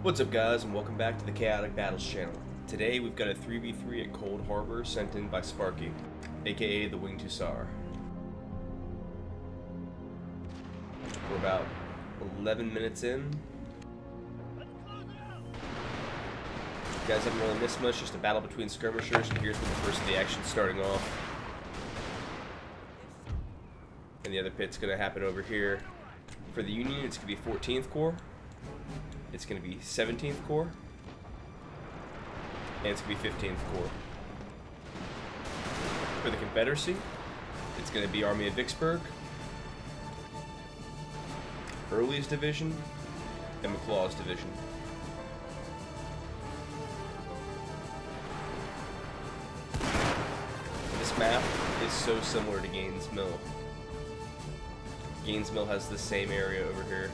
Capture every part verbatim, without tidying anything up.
What's up, guys, and welcome back to the Chaotic Battles channel. Today we've got a three v three at Cold Harbor sent in by Sparky, aka the Winged Hussar. We're about eleven minutes in. You guys haven't really missed much, just a battle between skirmishers, and here's where the first of the action starting off. And the other pit's gonna happen over here. For the Union, it's gonna be fourteenth Corps. It's going to be seventeenth Corps, and it's going to be fifteenth Corps. For the Confederacy, it's going to be Army of Vicksburg, Early's Division, and McLaw's Division. This map is so similar to Gaines Mill. Gaines Mill has the same area over here.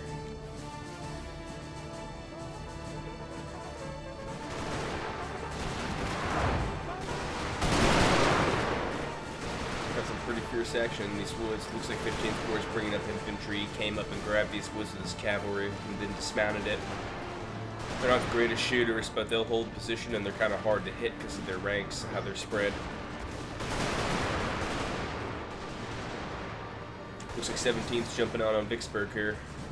Pretty fierce action in these woods. Looks like fifteenth Corps is bringing up infantry, came up and grabbed these woods with his cavalry, and then dismounted it. They're not the greatest shooters, but they'll hold position, and they're kind of hard to hit because of their ranks and how they're spread. Looks like seventeenth's jumping out on Vicksburg here.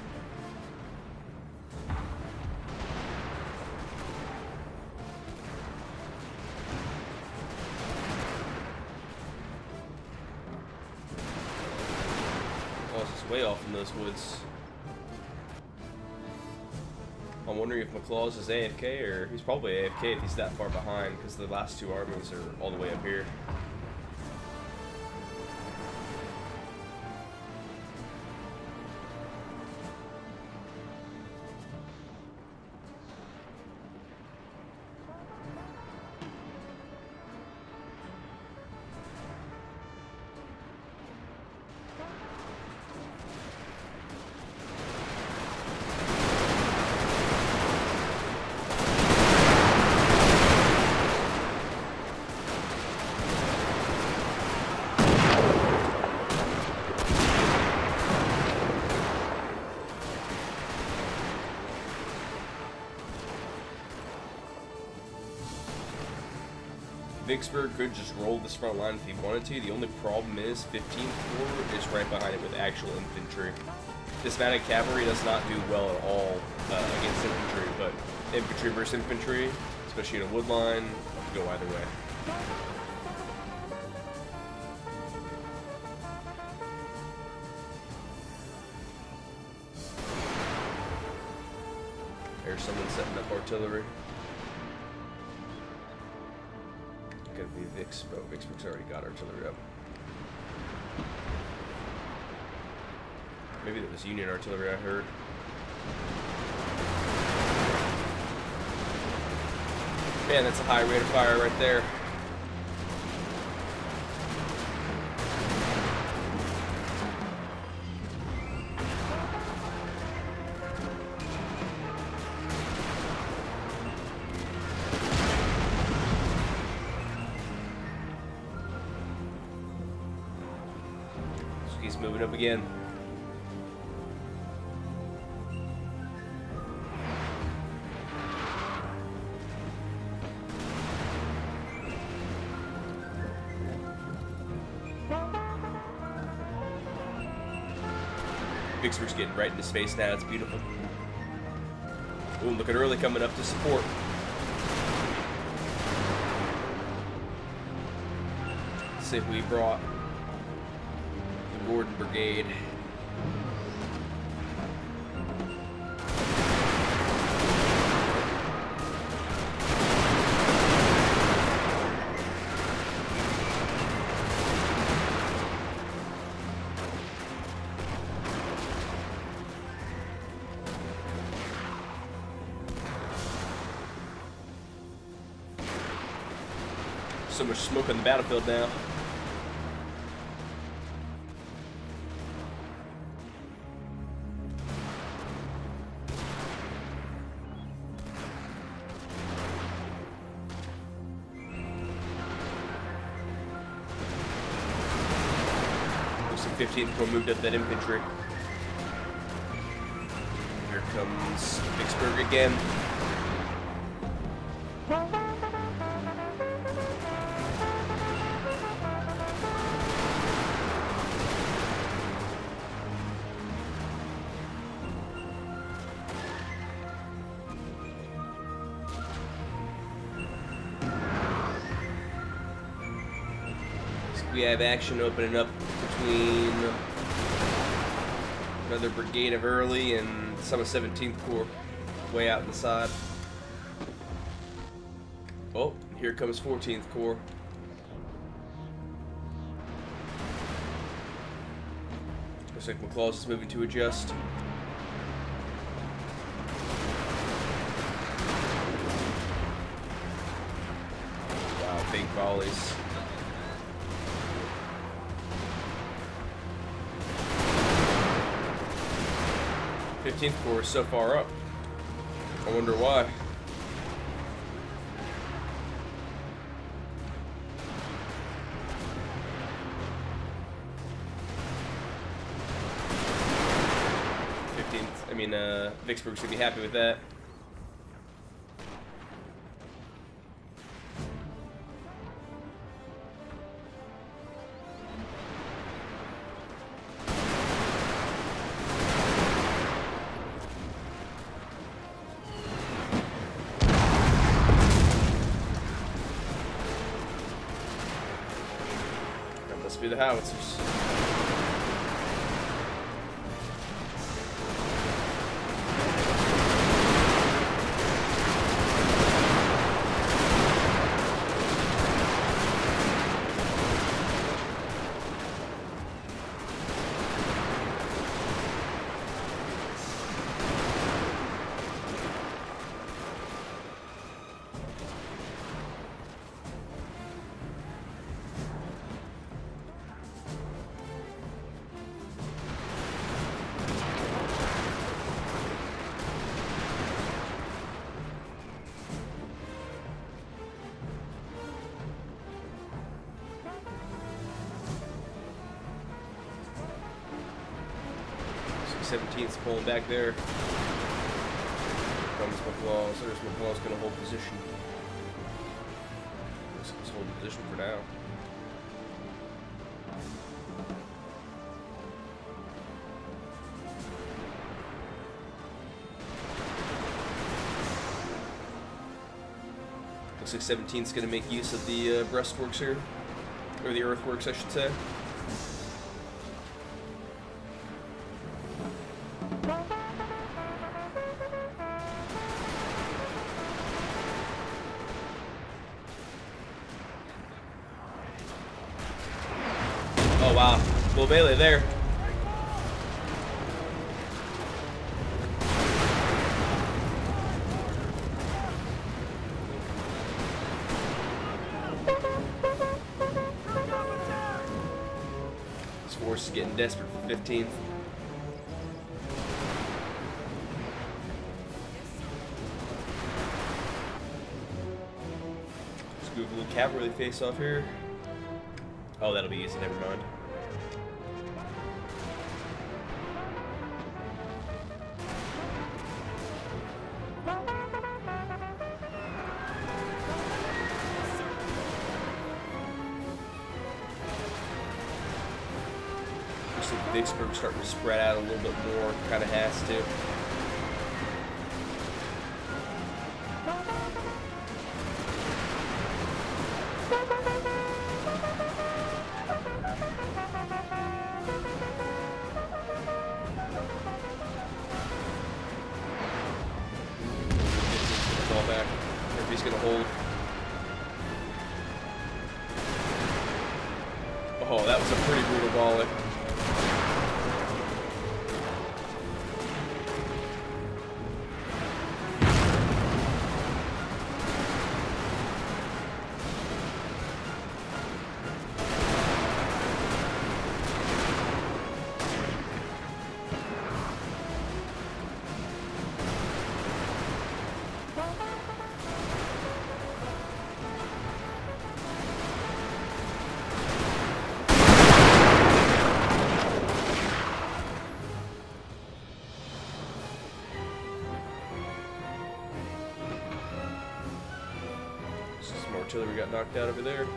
Way off in those woods. I'm wondering if McLaw's is A F K, or he's probably A F K if he's that far behind, because the last two armies are all the way up here. Vicksburg could just roll this front line if he wanted to. The only problem is fifteenth Corps is right behind it with actual infantry. Dismounted cavalry does not do well at all uh, against infantry, but infantry versus infantry, especially in a wood line, could go either way. There's someone setting up artillery. Gonna be Vicks, but Vicksburg's already got artillery up. Maybe that was Union artillery I heard. Man, that's a high rate of fire right there. He's moving up again. Vicksburg's getting right into space now. It's beautiful. Ooh, look at Early coming up to support. Let's see who he brought. Gordon Brigade. So much smoke on the battlefield now. fifteenth Corps moved up that infantry. Here comes Vicksburg again. We have action opening up between another brigade of early and some of seventeenth Corps way out in the side. Oh, here comes fourteenth Corps. Looks like McClaws is moving to adjust. Wow, big volleys. fifteenth Corps is so far up. I wonder why. fifteenth, I mean, uh, Vicksburg's gonna be happy with that. Must be the howitzers. seventeenth's pulling back there. Comes McClaws. There's McClaws going to hold position. Looks like he's holding position for now. Looks like seventeenth's going to make use of the uh, breastworks here. Or the earthworks, I should say. Oh wow, Will Bailey there. This force is getting desperate for fifteenth. Let's do a little cavalry face off here. Oh, that'll be easy, never mind. Looks like Vicksburg's starting to spread out a little bit more, kind of has to. Back, if he's gonna hold. Oh, that was a pretty brutal volley. artillery got knocked out over there.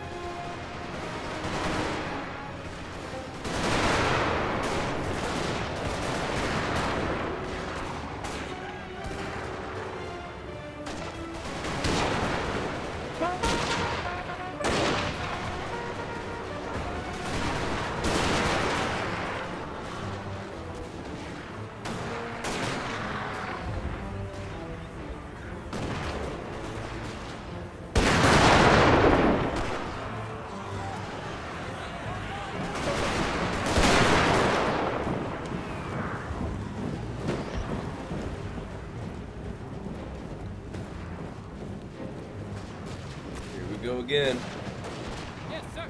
Go again. Yes, sir.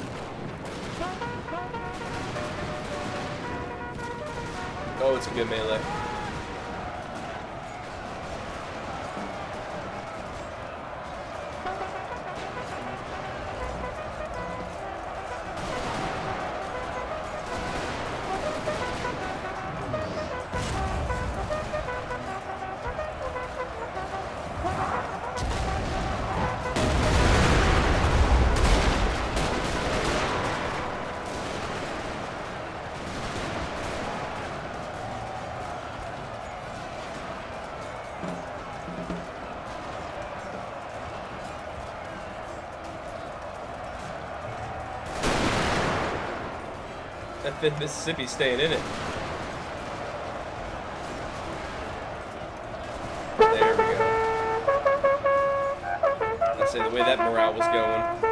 Oh, it's a good melee. That fifth Mississippi staying in it. There we go. I say the way that morale was going.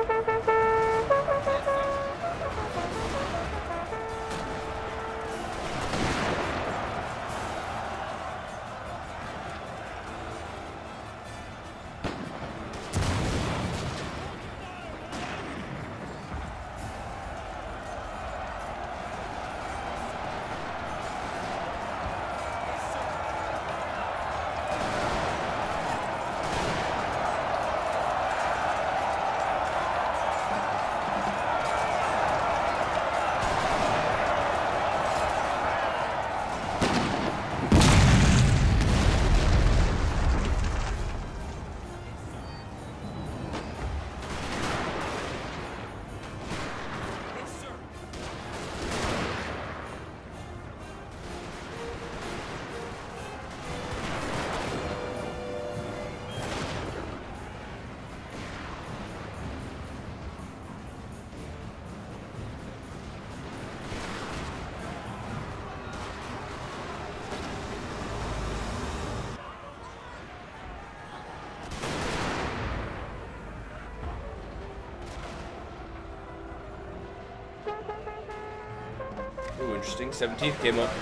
Ooh, interesting. seventeenth came up.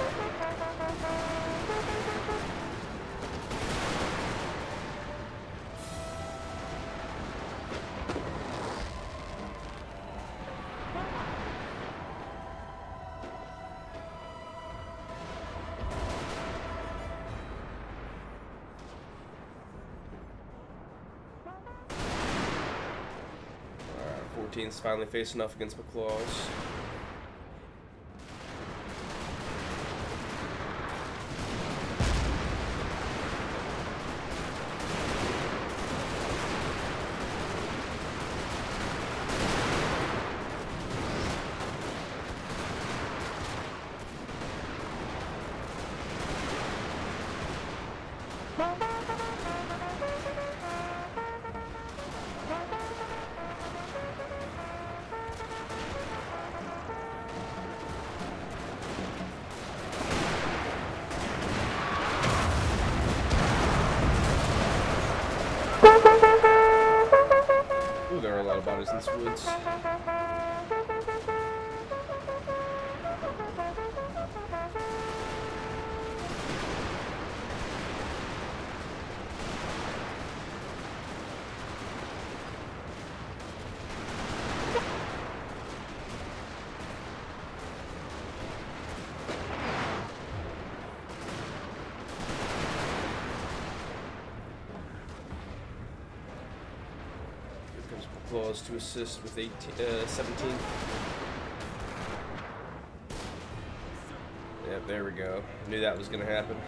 Alright, fourteenth's finally facing off against McClaws. Ooh, there are a lot of bodies in this woods. Claws to assist with eighteen, uh, seventeen. Yep, there we go. Knew that was going to happen.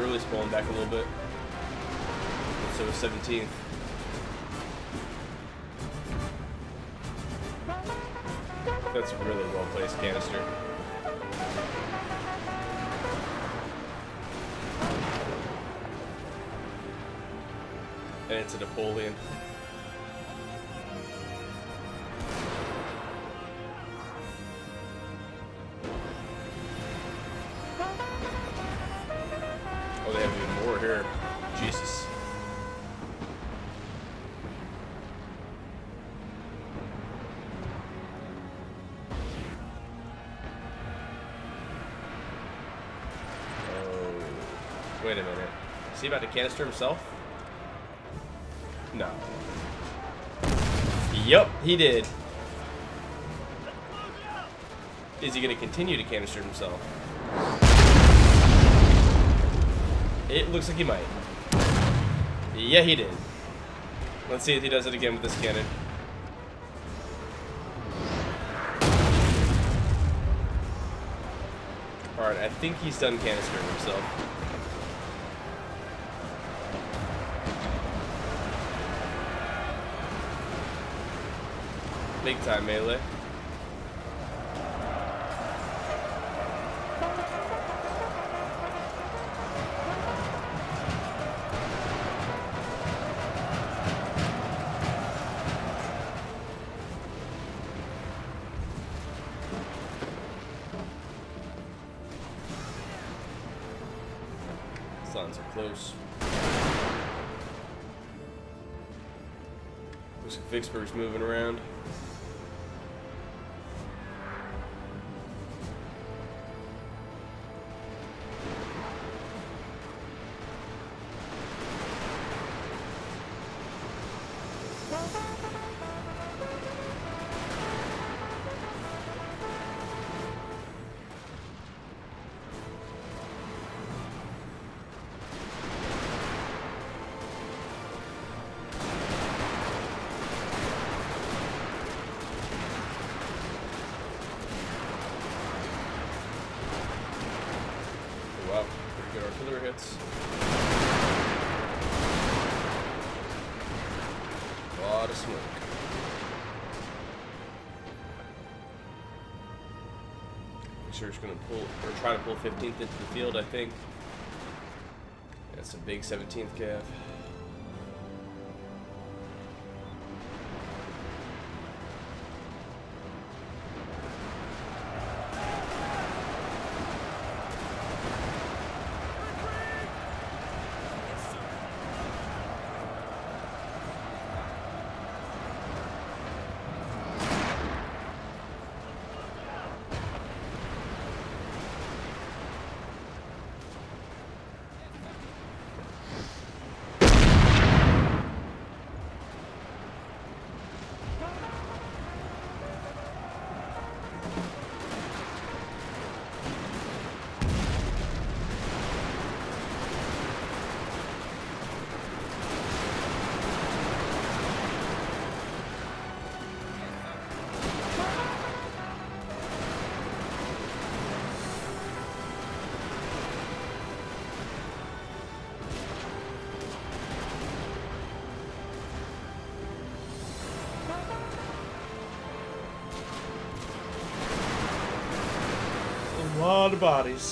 really spooling back a little bit. So is seventeenth. That's a really well placed canister. And it's a Napoleon. Oh, they have even more here. Jesus. Oh, wait a minute. Is he about to canister himself? No. Yup, he did. Is he going to continue to canister himself? It looks like he might. Yeah, he did. Let's see if he does it again with this cannon. Alright, I think he's done canistering himself. Big time melee. Sounds so close. Looks like Vicksburg's moving around. Wow, pretty good artillery hits. A lot of smoke. Sure, it's going to pull, or try to pull fifteenth into the field, I think. That's a big seventeenth cav. A lot of bodies.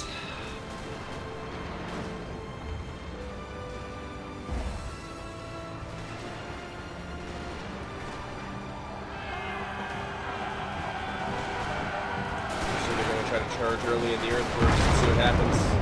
So they're going to try to charge early in the earthworks and see what happens.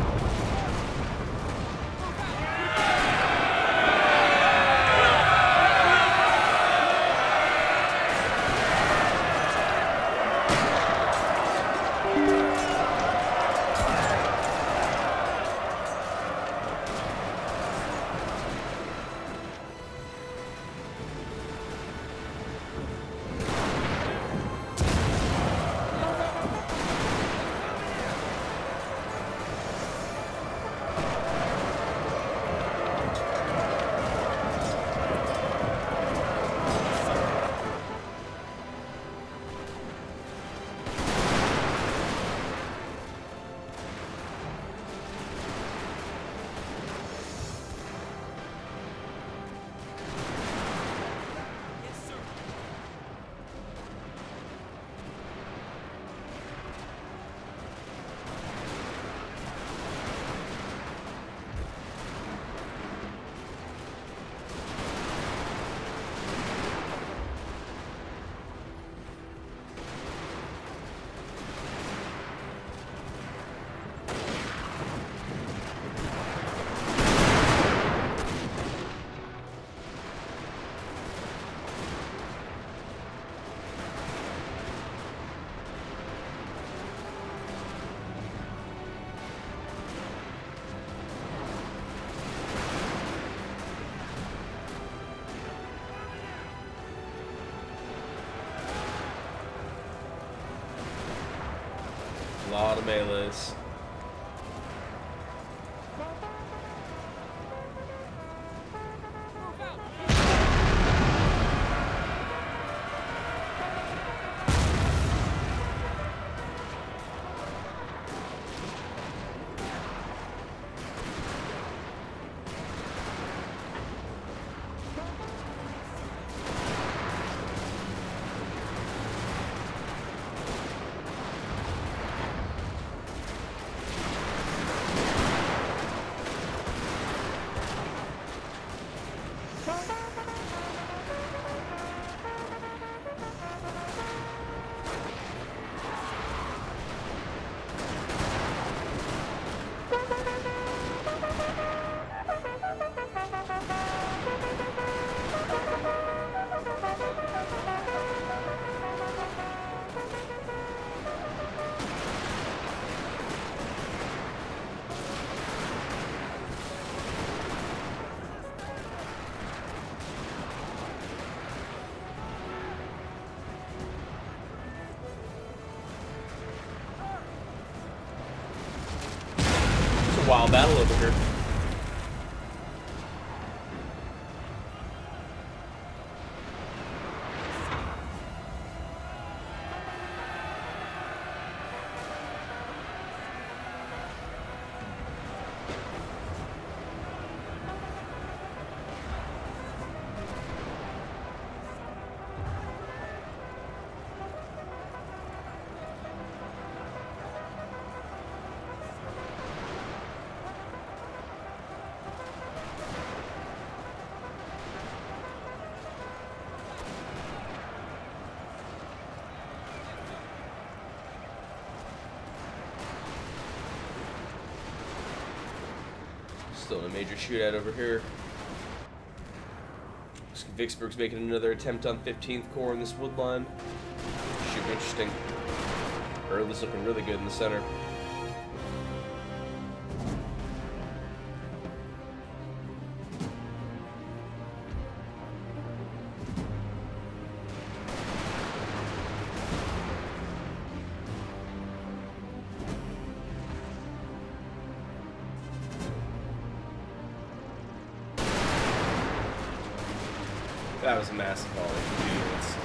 lot of melees. Move out. Wild battle over here. Still a major shootout over here. Vicksburg's making another attempt on fifteenth Corps in this wood line. Should be interesting. Early's looking really good in the center. That was a massive volley. Units.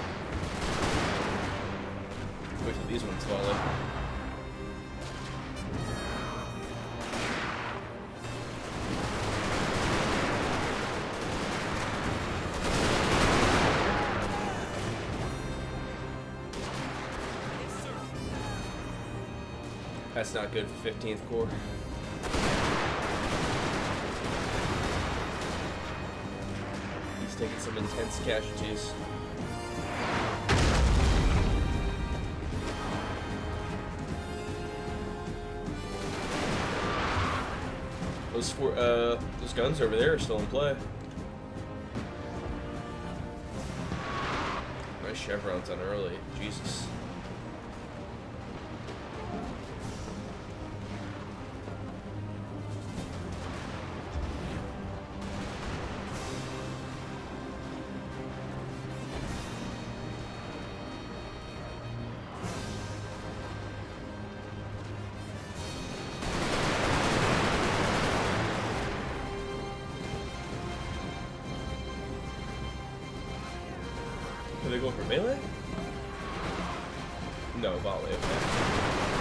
Wait till these ones volley. That's not good for fifteenth Corps. Taking some intense casualties. Those four, uh, those guns over there are still in play. Nice chevrons on early. Jesus. Are they going for melee? No, volley, okay.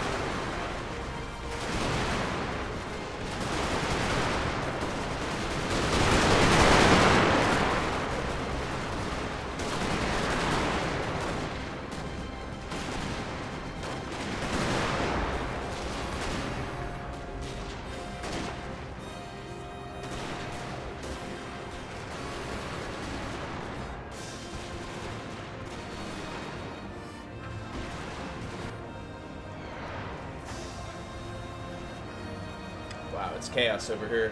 Wow, it's chaos over here.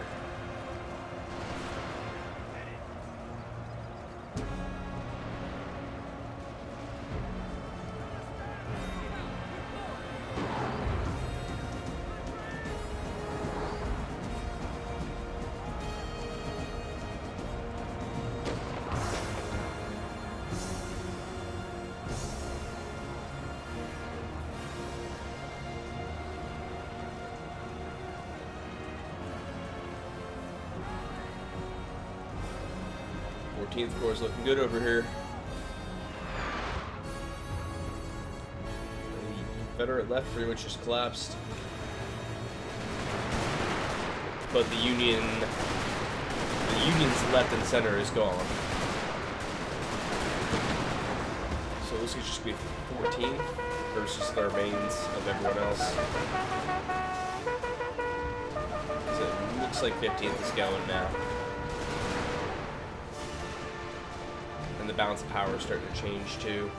fourteenth Corps is looking good over here. The Confederate left pretty much just collapsed. But the Union, the Union's left and center is gone. So this could just be fourteenth versus the remains of everyone else. So it looks like fifteenth is going now. And the balance of power is starting to change too.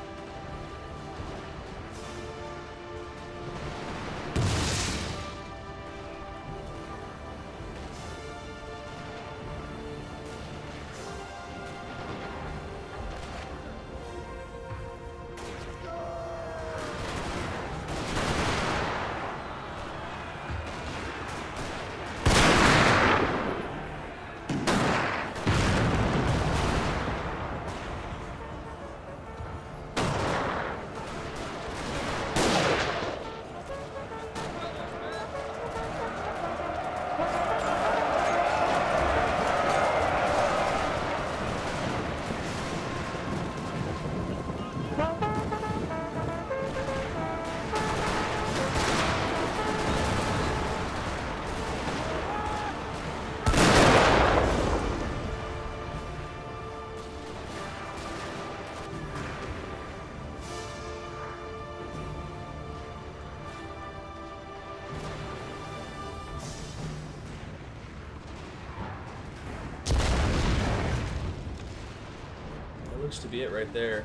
Looks to be it right there.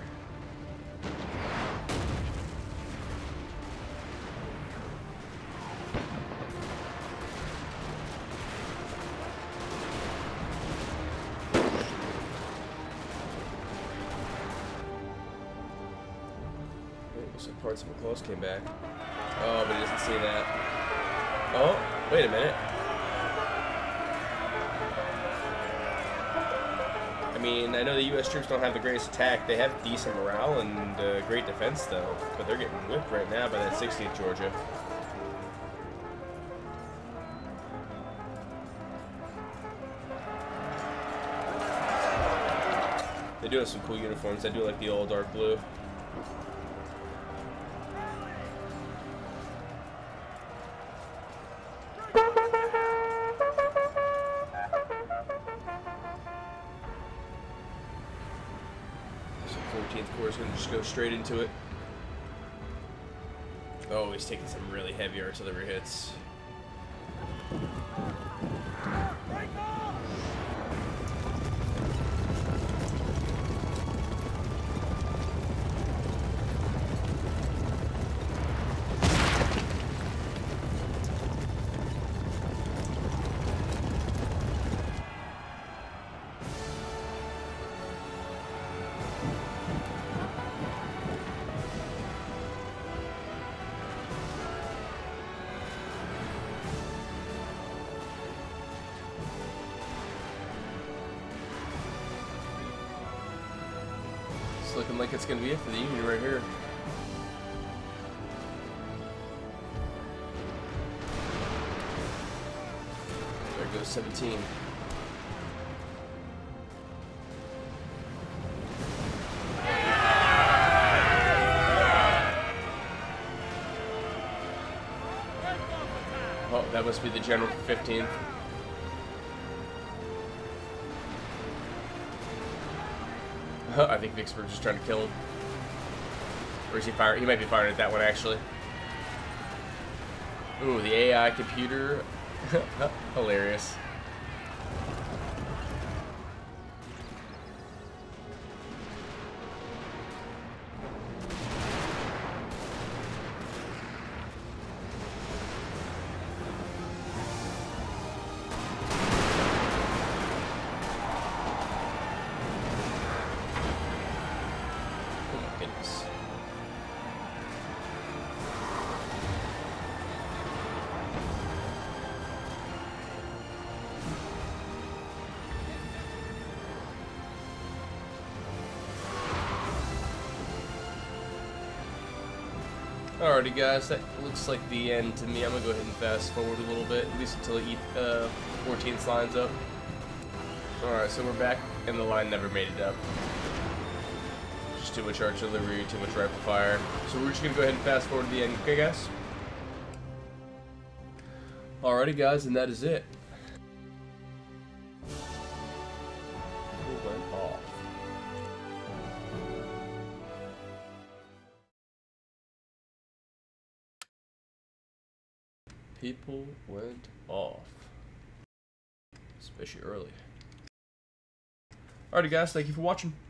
Looks like parts of McClose came back. Oh, but he doesn't see that. Oh, wait a minute. I mean, I know the U S troops don't have the greatest attack. They have decent morale and uh, great defense, though. But they're getting whipped right now by that sixtieth Georgia. They do have some cool uniforms. I do like the all dark blue. fourteenth Corps is going to just go straight into it. Oh, he's taking some really heavy artillery hits. It's looking like it's going to be it for the Union right here. There goes seventeen. Oh, that must be the general for fifteenth. I think Vicksburg's just trying to kill him. Or is he firing? He might be firing at that one, actually. Ooh, the A I computer. Hilarious. Alrighty guys, that looks like the end to me. I'm going to go ahead and fast forward a little bit, at least until the uh, fourteenth lines up. Alright, so we're back, and the line never made it up. Just too much artillery, too much rifle fire. So we're just gonna go ahead and fast forward to the end, okay, guys? Alrighty, guys, and that is it. People went off. People went off. Especially early. Alrighty, guys, thank you for watching.